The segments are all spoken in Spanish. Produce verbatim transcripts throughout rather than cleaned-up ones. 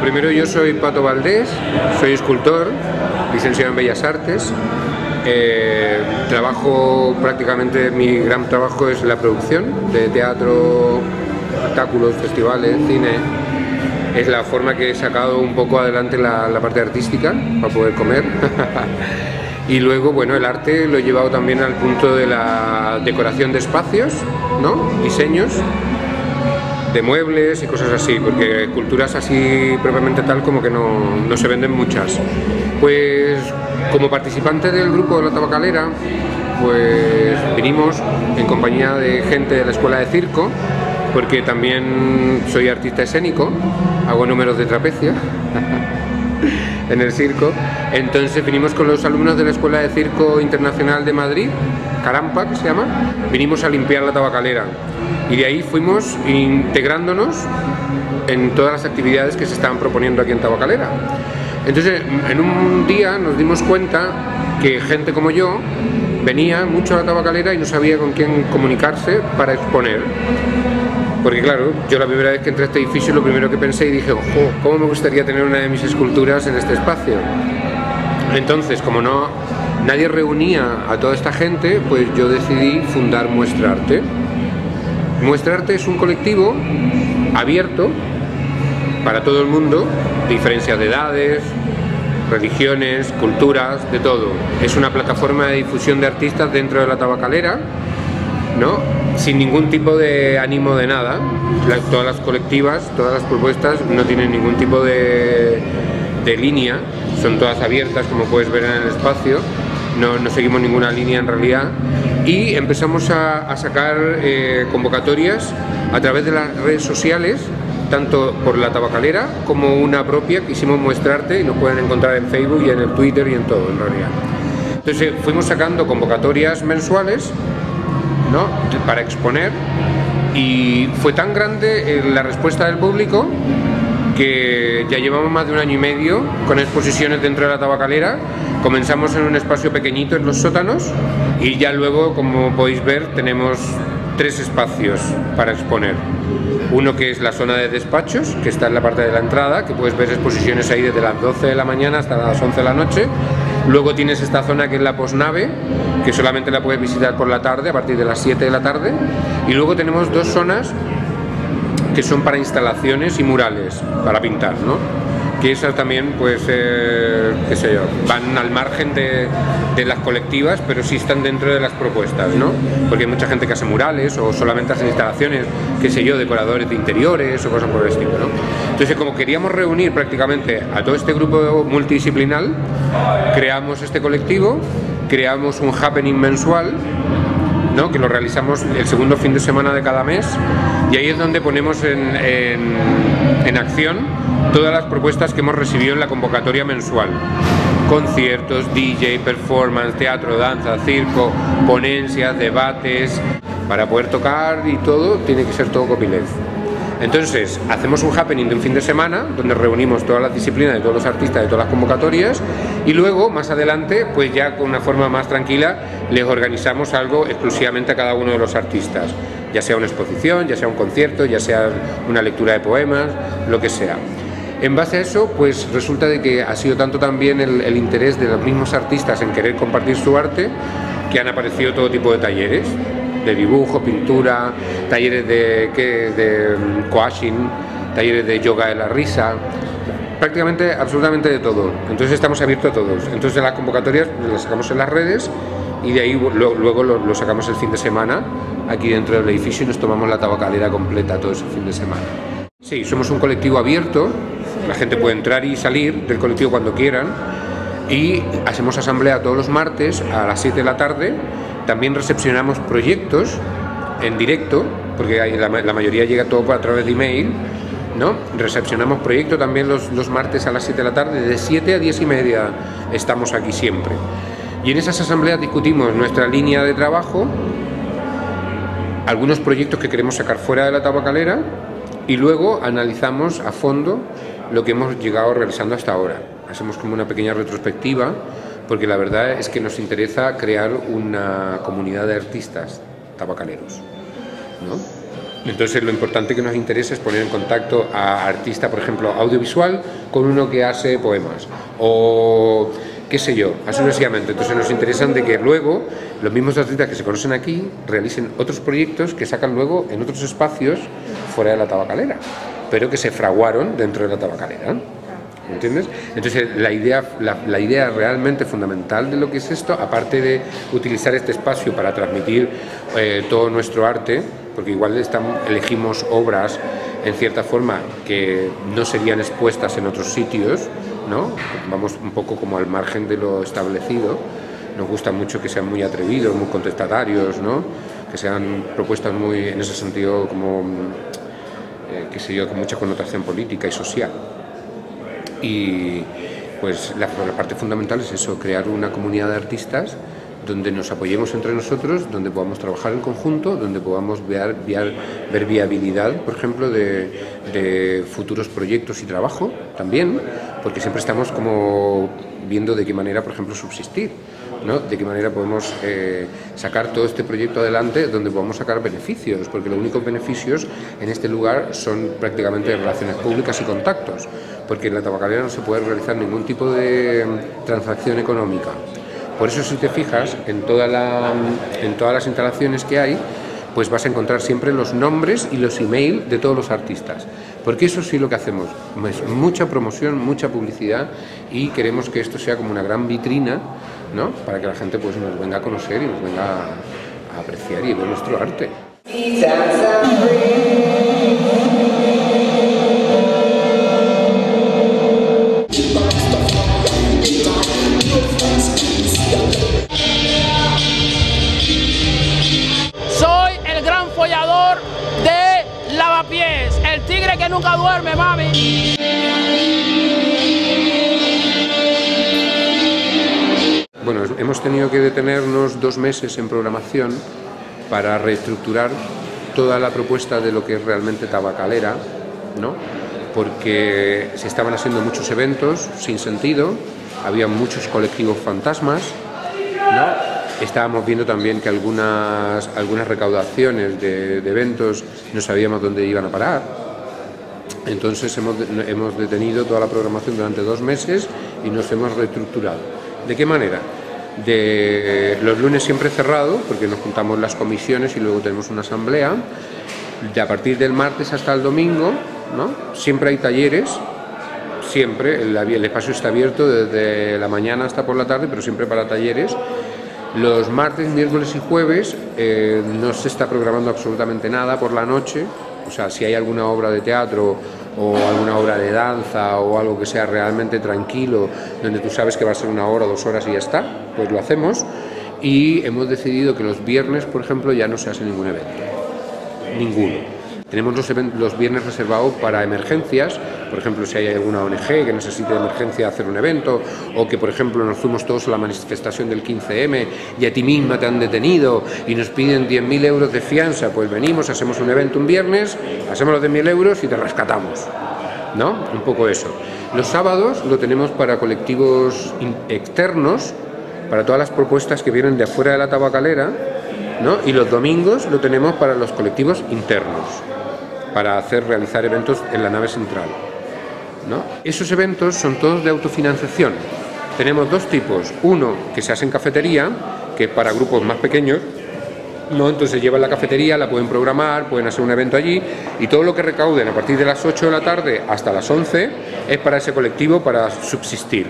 primero, yo soy Pato Valdés, soy escultor, licenciado en Bellas Artes. Eh, trabajo prácticamente, mi gran trabajo es la producción de teatro, espectáculos, festivales, cine. Es la forma que he sacado un poco adelante la, la parte artística para poder comer. Y luego, bueno, el arte lo he llevado también al punto de la decoración de espacios, ¿no? Diseños de muebles y cosas así, porque culturas así propiamente tal como que no, no se venden muchas. Pues como participante del grupo de La Tabacalera, pues vinimos en compañía de gente de la escuela de circo, porque también soy artista escénico, hago números de trapecia en el circo. Entonces vinimos con los alumnos de la Escuela de Circo Internacional de Madrid, Carampa, que se llama, vinimos a limpiar La Tabacalera. Y de ahí fuimos integrándonos en todas las actividades que se estaban proponiendo aquí en Tabacalera. Entonces, en un día nos dimos cuenta que gente como yo venía mucho a La Tabacalera y no sabía con quién comunicarse para exponer. Porque claro, yo la primera vez que entré a este edificio lo primero que pensé y dije, ojo, ¿cómo me gustaría tener una de mis esculturas en este espacio? Entonces, como no nadie reunía a toda esta gente, pues yo decidí fundar Muestra Arte. Muestra Arte es un colectivo abierto para todo el mundo, diferencias de edades, religiones, culturas, de todo. Es una plataforma de difusión de artistas dentro de La Tabacalera, ¿no? Sin ningún tipo de ánimo de nada. Las, todas las colectivas, todas las propuestas no tienen ningún tipo de, de línea, son todas abiertas, como puedes ver en el espacio. No, no seguimos ninguna línea en realidad, y empezamos a, a sacar eh, convocatorias a través de las redes sociales, tanto por La Tabacalera como una propia que hicimos Muestra Arte, y nos pueden encontrar en Facebook y en el Twitter y en todo en realidad. Entonces fuimos sacando convocatorias mensuales, ¿no?, para exponer, y fue tan grande eh, la respuesta del público que ya llevamos más de un año y medio con exposiciones dentro de La Tabacalera. Comenzamos en un espacio pequeñito en los sótanos y ya luego, como podéis ver, tenemos tres espacios para exponer. Uno que es la zona de despachos, que está en la parte de la entrada, que puedes ver exposiciones ahí desde las doce de la mañana hasta las once de la noche. Luego tienes esta zona que es la posnave, que solamente la puedes visitar por la tarde, a partir de las siete de la tarde. Y luego tenemos dos zonas que son para instalaciones y murales, para pintar, ¿no? Que esas también, pues, eh, qué sé yo, van al margen de, de las colectivas, pero sí están dentro de las propuestas, ¿no? Porque hay mucha gente que hace murales o solamente hace instalaciones, qué sé yo, decoradores de interiores o cosas por el estilo, ¿no? Entonces, como queríamos reunir prácticamente a todo este grupo multidisciplinar, creamos este colectivo, creamos un happening mensual, ¿no?, que lo realizamos el segundo fin de semana de cada mes, y ahí es donde ponemos en, en, en acción todas las propuestas que hemos recibido en la convocatoria mensual: conciertos, D J, performance, teatro, danza, circo, ponencias, debates. Para poder tocar y todo, tiene que ser todo copyleft. Entonces, hacemos un happening de un fin de semana donde reunimos todas las disciplinas de todos los artistas de todas las convocatorias, y luego, más adelante, pues ya con una forma más tranquila, les organizamos algo exclusivamente a cada uno de los artistas, ya sea una exposición, ya sea un concierto, ya sea una lectura de poemas, lo que sea. En base a eso, pues resulta de que ha sido tanto también el, el interés de los mismos artistas en querer compartir su arte, que han aparecido todo tipo de talleres, de dibujo, pintura, talleres de, ¿qué? de coaching, talleres de yoga de la risa, prácticamente absolutamente de todo. Entonces estamos abiertos a todos. Entonces las convocatorias las sacamos en las redes y de ahí lo, luego lo, lo sacamos el fin de semana aquí dentro del edificio y nos tomamos La Tabacalera completa todo ese fin de semana. Sí, somos un colectivo abierto, la gente puede entrar y salir del colectivo cuando quieran, y hacemos asamblea todos los martes a las siete de la tarde. También recepcionamos proyectos en directo, porque hay, la, la mayoría llega todo a través de email, ¿no? Recepcionamos proyectos también los, los martes a las siete de la tarde, de siete a diez y media estamos aquí siempre. Y en esas asambleas discutimos nuestra línea de trabajo, algunos proyectos que queremos sacar fuera de La Tabacalera, y luego analizamos a fondo lo que hemos llegado realizando hasta ahora. Hacemos como una pequeña retrospectiva, porque la verdad es que nos interesa crear una comunidad de artistas tabacaleros, ¿no? Entonces lo importante que nos interesa es poner en contacto a artistas, por ejemplo, audiovisual, con uno que hace poemas, o qué sé yo, así sucesivamente. Entonces nos interesan de que luego los mismos artistas que se conocen aquí realicen otros proyectos que sacan luego en otros espacios fuera de la tabacalera, pero que se fraguaron dentro de la tabacalera. ¿Entiendes? Entonces la idea, la, la idea realmente fundamental de lo que es esto, aparte de utilizar este espacio para transmitir eh, todo nuestro arte, porque igual estamos, elegimos obras en cierta forma que no serían expuestas en otros sitios, ¿no? Vamos un poco como al margen de lo establecido. Nos gusta mucho que sean muy atrevidos, muy contestatarios, ¿no? Que sean propuestas muy, en ese sentido, como, eh, qué sé yo, con mucha connotación política y social. Y pues la, la parte fundamental es eso, crear una comunidad de artistas donde nos apoyemos entre nosotros, donde podamos trabajar en conjunto, donde podamos ver, ver, ver viabilidad, por ejemplo, de, de futuros proyectos y trabajo también, porque siempre estamos como viendo de qué manera, por ejemplo, subsistir, ¿no? De qué manera podemos eh, sacar todo este proyecto adelante, donde podamos sacar beneficios, porque los únicos beneficios en este lugar son prácticamente relaciones públicas y contactos, porque en la tabacalera no se puede realizar ningún tipo de transacción económica. Por eso, si te fijas, en, toda la, en todas las instalaciones que hay, pues vas a encontrar siempre los nombres y los email de todos los artistas, porque eso sí lo que hacemos, es mucha promoción, mucha publicidad, y queremos que esto sea como una gran vitrina, ¿no? Para que la gente pues nos venga a conocer y nos venga a apreciar y ver nuestro arte. Soy el gran follador de Lavapiés, el tigre que nunca duerme, mami. Bueno, hemos tenido que detenernos dos meses en programación para reestructurar toda la propuesta de lo que es realmente tabacalera, ¿no? Porque se estaban haciendo muchos eventos sin sentido, había muchos colectivos fantasmas, ¿no? Estábamos viendo también que algunas, algunas recaudaciones de, de eventos no sabíamos dónde iban a parar. Entonces hemos, hemos detenido toda la programación durante dos meses y nos hemos reestructurado. ¿De qué manera? De los lunes siempre cerrado, porque nos juntamos las comisiones y luego tenemos una asamblea. De a partir del martes hasta el domingo, ¿no? Siempre hay talleres, siempre, el, el espacio está abierto desde la mañana hasta por la tarde, pero siempre para talleres. Los martes, miércoles y jueves eh, no se está programando absolutamente nada por la noche, o sea, si hay alguna obra de teatro o alguna obra de danza o algo que sea realmente tranquilo, donde tú sabes que va a ser una hora o dos horas y ya está, pues lo hacemos. Y hemos decidido que los viernes, por ejemplo, ya no se hace ningún evento, ninguno. Tenemos los, los viernes reservados para emergencias, por ejemplo, si hay alguna O N G que necesite de emergencia hacer un evento, o que, por ejemplo, nos fuimos todos a la manifestación del quince eme y a ti misma te han detenido y nos piden diez mil euros de fianza, pues venimos, hacemos un evento un viernes, hacemos los diez mil euros y te rescatamos, ¿no? Un poco eso. Los sábados lo tenemos para colectivos externos, para todas las propuestas que vienen de afuera de la tabacalera, ¿no? Y los domingos lo tenemos para los colectivos internos, para hacer realizar eventos en la nave central, ¿no? Esos eventos son todos de autofinanciación. Tenemos dos tipos, uno que se hace en cafetería, que es para grupos más pequeños, ¿no? Entonces llevan la cafetería, la pueden programar, pueden hacer un evento allí, y todo lo que recauden a partir de las ocho de la tarde hasta las once es para ese colectivo, para subsistir.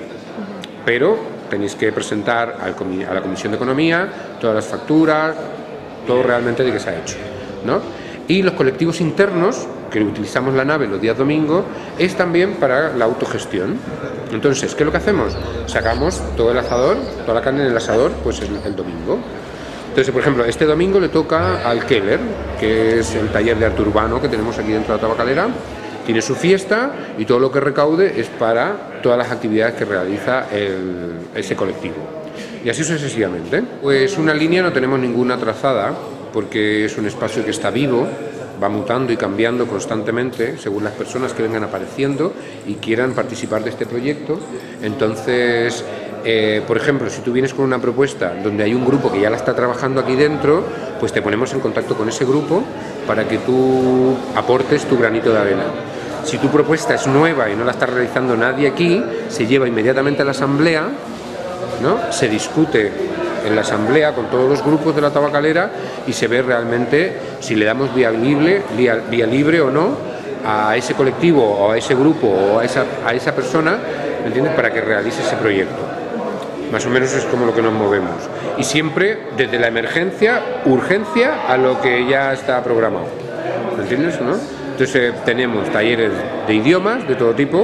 Pero tenéis que presentar al comi- a la Comisión de Economía todas las facturas, todo realmente de que se ha hecho, ¿no? Y los colectivos internos, que utilizamos la nave los días domingos, es también para la autogestión. Entonces, ¿qué es lo que hacemos? Sacamos todo el asador, toda la carne en el asador, pues el, el domingo. Entonces, por ejemplo, este domingo le toca al Keller, que es el taller de arte urbano que tenemos aquí dentro de la tabacalera. Tiene su fiesta y todo lo que recaude es para todas las actividades que realiza el, ese colectivo. Y así sucesivamente. Pues una línea no tenemos ninguna trazada, porque es un espacio que está vivo, va mutando y cambiando constantemente según las personas que vengan apareciendo y quieran participar de este proyecto. Entonces, eh, por ejemplo, si tú vienes con una propuesta donde hay un grupo que ya la está trabajando aquí dentro, pues te ponemos en contacto con ese grupo para que tú aportes tu granito de arena. Si tu propuesta es nueva y no la está realizando nadie aquí, se lleva inmediatamente a la asamblea, ¿no? Se discute en la asamblea con todos los grupos de la tabacalera y se ve realmente si le damos vía libre, vía, vía libre o no a ese colectivo o a ese grupo o a esa, a esa persona, ¿me entiendes?, para que realice ese proyecto. Más o menos es como lo que nos movemos. Y siempre desde la emergencia, urgencia, a lo que ya está programado. ¿Me entiendes, no? Entonces eh, tenemos talleres de idiomas de todo tipo,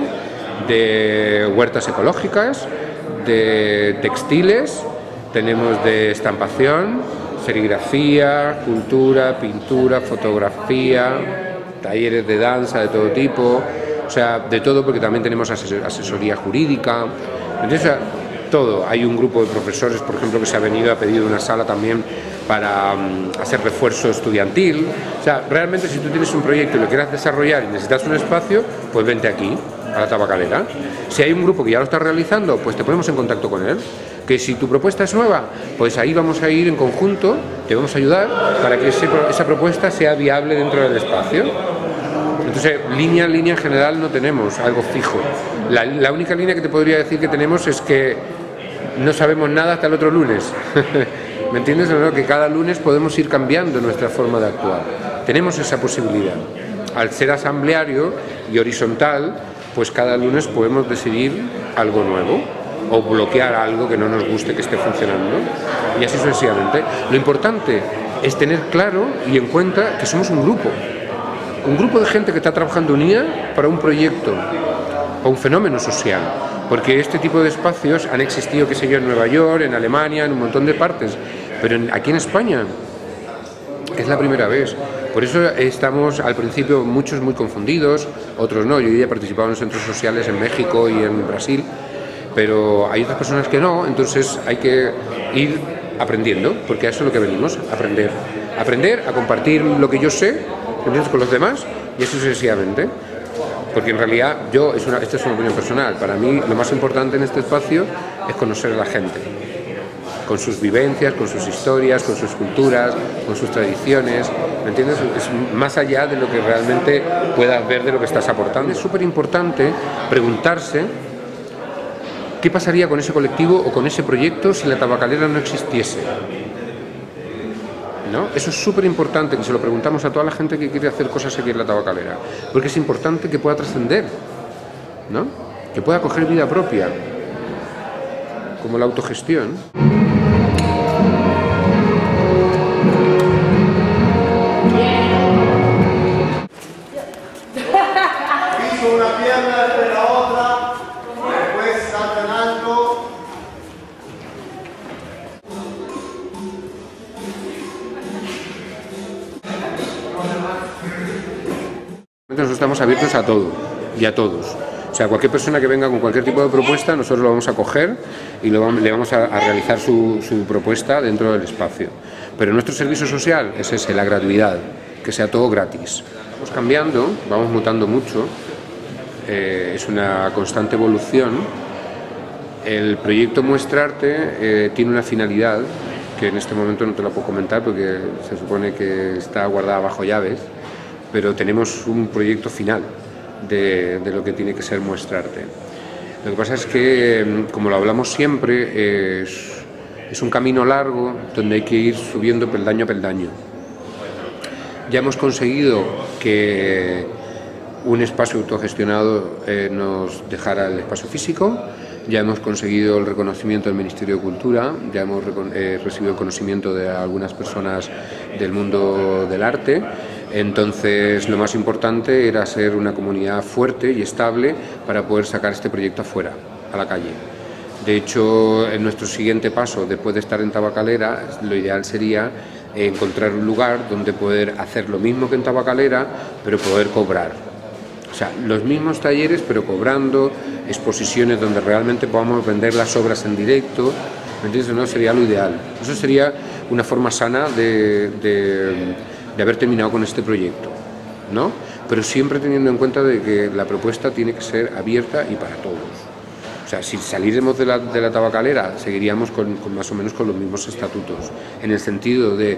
de huertas ecológicas, de textiles, tenemos de estampación, serigrafía, cultura, pintura, fotografía, talleres de danza de todo tipo, o sea, de todo, porque también tenemos asesoría jurídica. Entonces, todo. Hay un grupo de profesores, por ejemplo, que se ha venido, ha pedido una sala también para um, hacer refuerzo estudiantil. O sea, realmente si tú tienes un proyecto y lo quieres desarrollar y necesitas un espacio, pues vente aquí, a la tabacalera. Si hay un grupo que ya lo está realizando, pues te ponemos en contacto con él. Que si tu propuesta es nueva, pues ahí vamos a ir en conjunto, te vamos a ayudar para que ese, esa propuesta sea viable dentro del espacio. Entonces, línea, línea en general no tenemos algo fijo. La, la única línea que te podría decir que tenemos es que no sabemos nada hasta el otro lunes. ¿Me entiendes o no? Que cada lunes podemos ir cambiando nuestra forma de actuar. Tenemos esa posibilidad. Al ser asambleario y horizontal, pues cada lunes podemos decidir algo nuevo o bloquear algo que no nos guste que esté funcionando, y así sucesivamente. Lo importante es tener claro y en cuenta que somos un grupo. Un grupo de gente que está trabajando unida para un proyecto o un fenómeno social, porque este tipo de espacios han existido, qué sé yo, en Nueva York, en Alemania, en un montón de partes, pero en, aquí en España es la primera vez. Por eso estamos al principio muchos muy confundidos, otros no. Yo ya he participado en centros sociales en México y en Brasil, pero hay otras personas que no, entonces hay que ir aprendiendo, porque a eso es lo que venimos, aprender. Aprender a compartir lo que yo sé, ¿entiendes?, con los demás, y eso sucesivamente. Porque en realidad, yo, es una, esta es una opinión personal, para mí lo más importante en este espacio es conocer a la gente, con sus vivencias, con sus historias, con sus culturas, con sus tradiciones, ¿me entiendes? Es más allá de lo que realmente puedas ver de lo que estás aportando. Es súper importante preguntarse qué pasaría con ese colectivo o con ese proyecto si la tabacalera no existiese, ¿no? Eso es súper importante, que se lo preguntamos a toda la gente que quiere hacer cosas aquí en la tabacalera, porque es importante que pueda trascender, ¿no?, que pueda coger vida propia, como la autogestión. Piso una pierna después la otra, después salta en alto. Nosotros estamos abiertos a todo y a todos. O sea, cualquier persona que venga con cualquier tipo de propuesta, nosotros lo vamos a coger y lo, le vamos a, a realizar su, su propuesta dentro del espacio. Pero nuestro servicio social es ese, la gratuidad, que sea todo gratis. Vamos cambiando, vamos mutando mucho, eh, es una constante evolución. El proyecto Muestrarte eh, tiene una finalidad que en este momento no te la puedo comentar porque se supone que está guardada bajo llaves, pero tenemos un proyecto final de, de lo que tiene que ser Muestrarte. Lo que pasa es que, como lo hablamos siempre, es, es un camino largo donde hay que ir subiendo peldaño a peldaño. Ya hemos conseguido que un espacio autogestionado eh, nos dejara el espacio físico, ya hemos conseguido el reconocimiento del Ministerio de Cultura, ya hemos eh, recibido el conocimiento de algunas personas del mundo del arte. Entonces, lo más importante era ser una comunidad fuerte y estable para poder sacar este proyecto afuera, a la calle. De hecho, en nuestro siguiente paso, después de estar en Tabacalera, lo ideal sería encontrar un lugar donde poder hacer lo mismo que en Tabacalera, pero poder cobrar. O sea, los mismos talleres, pero cobrando, exposiciones donde realmente podamos vender las obras en directo, ¿me entiendes? No sería lo ideal. Eso sería una forma sana de... de de haber terminado con este proyecto, ¿no? Pero siempre teniendo en cuenta de que la propuesta tiene que ser abierta y para todos. O sea, si saliéramos de la, de la tabacalera, seguiríamos con, con más o menos con los mismos estatutos, en el sentido de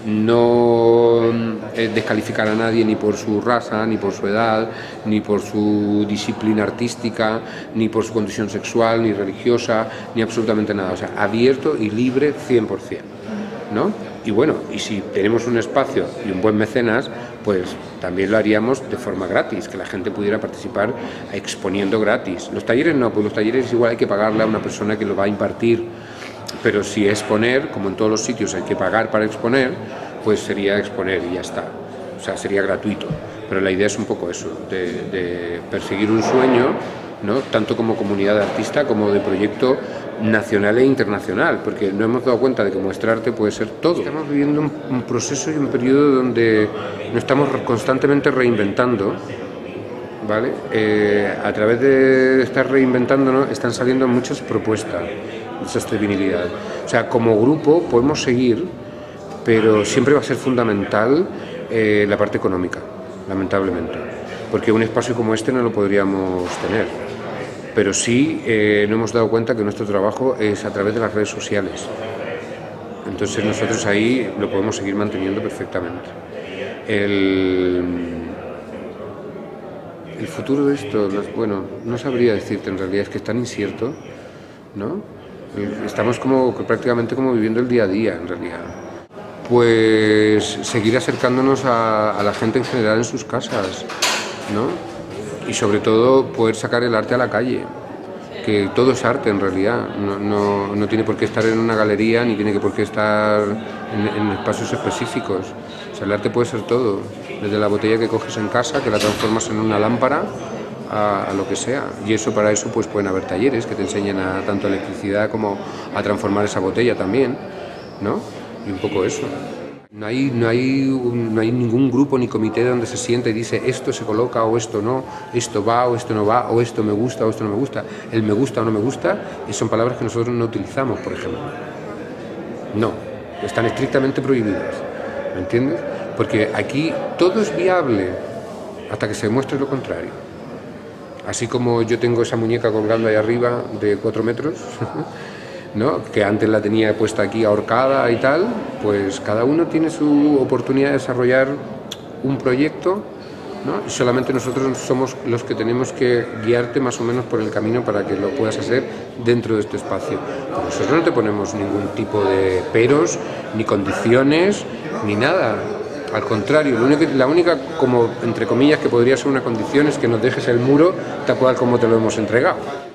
no eh, descalificar a nadie ni por su raza, ni por su edad, ni por su disciplina artística, ni por su condición sexual, ni religiosa, ni absolutamente nada. O sea, abierto y libre cien por cien, ¿no? Y bueno, y si tenemos un espacio y un buen mecenas, pues también lo haríamos de forma gratis, que la gente pudiera participar exponiendo gratis. Los talleres no, pues los talleres igual hay que pagarle a una persona que lo va a impartir, pero si exponer, como en todos los sitios hay que pagar para exponer, pues sería exponer y ya está. O sea, sería gratuito. Pero la idea es un poco eso, de, de perseguir un sueño, ¿no? Tanto como comunidad de artista como de proyecto nacional e internacional, porque no hemos dado cuenta de que nuestra arte puede ser todo. Estamos viviendo un, un proceso y un periodo donde nos estamos constantemente reinventando, ¿vale? Eh, a través de estar reinventándonos están saliendo muchas propuestas de sostenibilidad. O sea, como grupo podemos seguir, pero siempre va a ser fundamental eh, la parte económica, lamentablemente, porque un espacio como este no lo podríamos tener. Pero sí eh, no hemos dado cuenta que nuestro trabajo es a través de las redes sociales. Entonces nosotros ahí lo podemos seguir manteniendo perfectamente. El, el futuro de esto, bueno, no sabría decirte en realidad, es que es tan incierto, ¿no? Estamos como prácticamente como viviendo el día a día en realidad. Pues seguir acercándonos a, a la gente en general en sus casas, ¿no? Y sobre todo poder sacar el arte a la calle, que todo es arte en realidad, no, no, no tiene por qué estar en una galería ni tiene por qué estar en, en espacios específicos. O sea, el arte puede ser todo, desde la botella que coges en casa, que la transformas en una lámpara, a, a lo que sea. Y eso, para eso pues pueden haber talleres que te enseñen a tanto electricidad como a transformar esa botella también, ¿no? Y un poco eso. No hay, no, hay, no hay ningún grupo ni comité donde se sienta y dice esto se coloca o esto no, esto va o esto no va, o esto me gusta o esto no me gusta. El me gusta o no me gusta y son palabras que nosotros no utilizamos, por ejemplo. No, están estrictamente prohibidas, ¿me entiendes? Porque aquí todo es viable hasta que se demuestre lo contrario. Así como yo tengo esa muñeca colgando ahí arriba de cuatro metros, ¿no? Que antes la tenía puesta aquí ahorcada y tal, pues cada uno tiene su oportunidad de desarrollar un proyecto, ¿no? Y solamente nosotros somos los que tenemos que guiarte más o menos por el camino para que lo puedas hacer dentro de este espacio. Pues nosotros no te ponemos ningún tipo de peros, ni condiciones, ni nada. Al contrario, lo único, la única, como entre comillas, que podría ser una condición es que nos dejes el muro tal cual como te lo hemos entregado.